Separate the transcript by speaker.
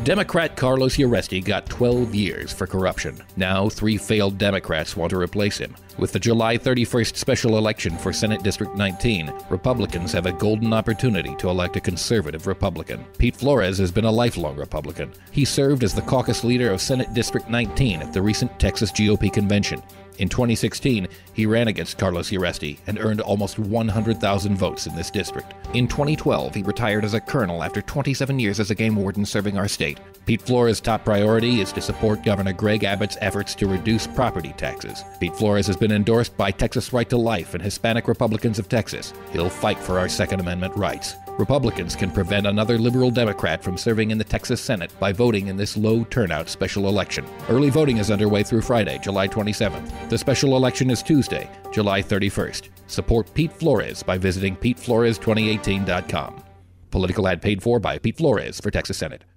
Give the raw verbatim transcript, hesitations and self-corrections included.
Speaker 1: Democrat Carlos Uresti got twelve years for corruption. Now, three failed Democrats want to replace him. With the July thirty-first special election for Senate District nineteen, Republicans have a golden opportunity to elect a conservative Republican. Pete Flores has been a lifelong Republican. He served as the caucus leader of Senate District nineteen at the recent Texas G O P convention. In twenty sixteen, he ran against Carlos Uresti and earned almost one hundred thousand votes in this district. In twenty twelve, he retired as a colonel after twenty-seven years as a game warden serving our state. Pete Flores' top priority is to support Governor Greg Abbott's efforts to reduce property taxes. Pete Flores has been endorsed by Texas Right to Life and Hispanic Republicans of Texas. He'll fight for our Second Amendment rights. Republicans can prevent another liberal Democrat from serving in the Texas Senate by voting in this low-turnout special election. Early voting is underway through Friday, July twenty-seventh. The special election is Tuesday, July thirty-first. Support Pete Flores by visiting pete flores twenty eighteen dot com. Political ad paid for by Pete Flores for Texas Senate.